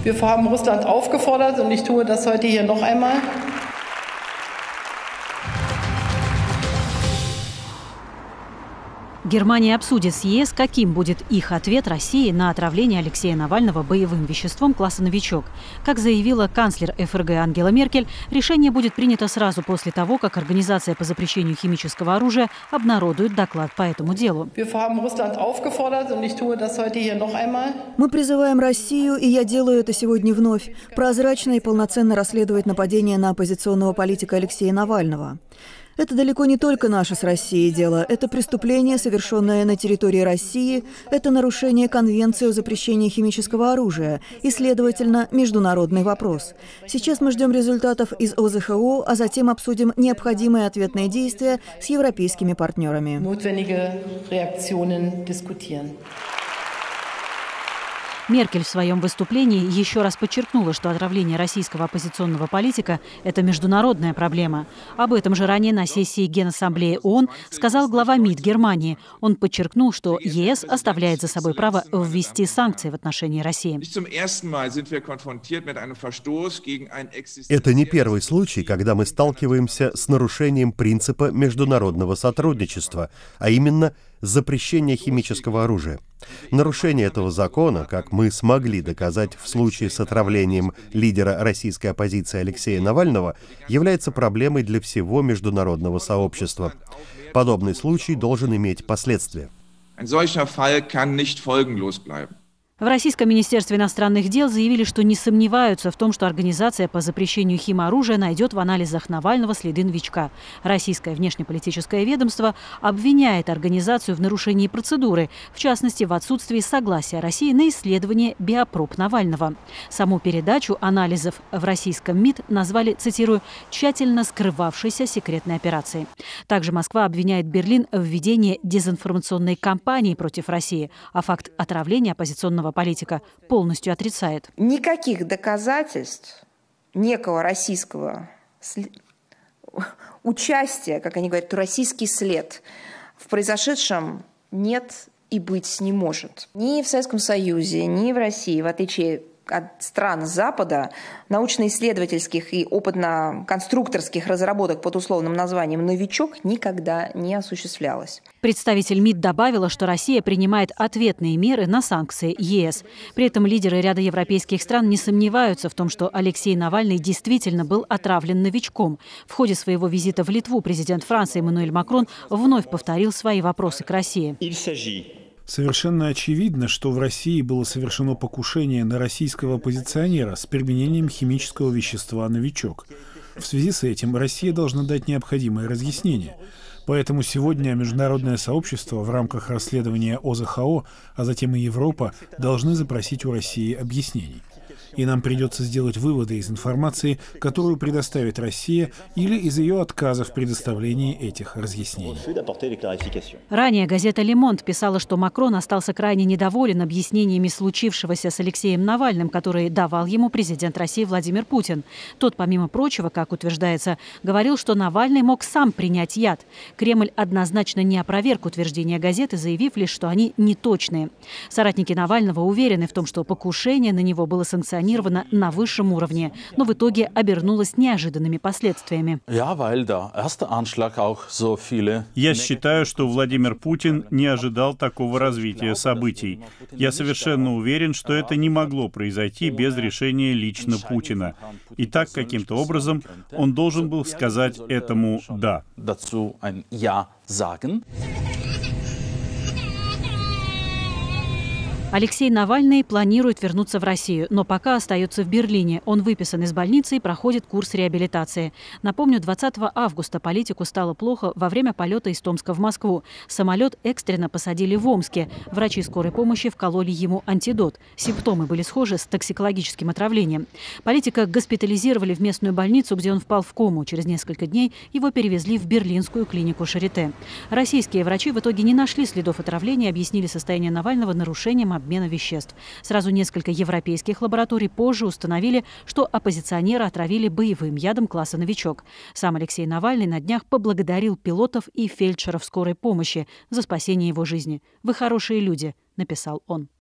Wir haben Russland aufgefordert, und ich tue das heute hier noch einmal. Германия обсудит с ЕС, каким будет их ответ России на отравление Алексея Навального боевым веществом класса «Новичок». Как заявила канцлер ФРГ Ангела Меркель, решение будет принято сразу после того, как Организация по запрещению химического оружия обнародует доклад по этому делу. Мы призываем Россию, и я делаю это сегодня вновь, прозрачно и полноценно расследовать нападение на оппозиционного политика Алексея Навального. Это далеко не только наше с Россией дело. Это преступление, совершенное на территории России, это нарушение Конвенции о запрещении химического оружия и, следовательно, международный вопрос. Сейчас мы ждем результатов из ОЗХО, а затем обсудим необходимые ответные действия с европейскими партнерами. Меркель в своем выступлении еще раз подчеркнула, что отравление российского оппозиционного политика – это международная проблема. Об этом же ранее на сессии Генассамблеи ООН сказал глава МИД Германии. Он подчеркнул, что ЕС оставляет за собой право ввести санкции в отношении России. Это не первый случай, когда мы сталкиваемся с нарушением принципа международного сотрудничества, а именно запрещение химического оружия. Нарушение этого закона, как мы смогли доказать в случае с отравлением лидера российской оппозиции Алексея Навального, является проблемой для всего международного сообщества. Подобный случай должен иметь последствия. В Российском министерстве иностранных дел заявили, что не сомневаются в том, что Организация по запрещению химоружия найдет в анализах Навального следы новичка. Российское внешнеполитическое ведомство обвиняет организацию в нарушении процедуры, в частности, в отсутствии согласия России на исследование биопроб Навального. Саму передачу анализов в российском МИД назвали, цитирую, «тщательно скрывавшейся секретной операцией». Также Москва обвиняет Берлин в ведении дезинформационной кампании против России, а факт отравления оппозиционного политика полностью отрицает. Никаких доказательств некого российского участия, как они говорят, российский след в произошедшем нет и быть не может. Ни в Советском Союзе, ни в России, в отличие от стран Запада, научно-исследовательских и опытно-конструкторских разработок под условным названием «Новичок» никогда не осуществлялось. Представитель МИД добавила, что Россия принимает ответные меры на санкции ЕС. При этом лидеры ряда европейских стран не сомневаются в том, что Алексей Навальный действительно был отравлен новичком. В ходе своего визита в Литву президент Франции Эммануэль Макрон вновь повторил свои вопросы к России. Совершенно очевидно, что в России было совершено покушение на российского оппозиционера с применением химического вещества «Новичок». В связи с этим Россия должна дать необходимые разъяснения. Поэтому сегодня международное сообщество в рамках расследования ОЗХО, а затем и Европа, должны запросить у России объяснений. И нам придется сделать выводы из информации, которую предоставит Россия, или из ее отказа в предоставлении этих разъяснений. Ранее газета «Le Monde» писала, что Макрон остался крайне недоволен объяснениями случившегося с Алексеем Навальным, которые давал ему президент России Владимир Путин. Тот, помимо прочего, как утверждается, говорил, что Навальный мог сам принять яд. Кремль однозначно не опроверг утверждения газеты, заявив лишь, что они неточные. Соратники Навального уверены в том, что покушение на него было санкционировано на высшем уровне, но в итоге обернулось неожиданными последствиями. Я считаю, что Владимир Путин не ожидал такого развития событий. Я совершенно уверен, что это не могло произойти без решения лично Путина. И так, каким-то образом, он должен был сказать этому «да». Алексей Навальный планирует вернуться в Россию, но пока остается в Берлине. Он выписан из больницы и проходит курс реабилитации. Напомню, 20 августа политику стало плохо во время полета из Томска в Москву. Самолет экстренно посадили в Омске. Врачи скорой помощи вкололи ему антидот. Симптомы были схожи с токсикологическим отравлением. Политика госпитализировали в местную больницу, где он впал в кому. Через несколько дней его перевезли в берлинскую клинику Шарите. Российские врачи в итоге не нашли следов отравления и объяснили состояние Навального нарушением обмена веществ. Сразу несколько европейских лабораторий позже установили, что оппозиционера отравили боевым ядом класса «Новичок». Сам Алексей Навальный на днях поблагодарил пилотов и фельдшеров скорой помощи за спасение его жизни. «Вы хорошие люди», — написал он.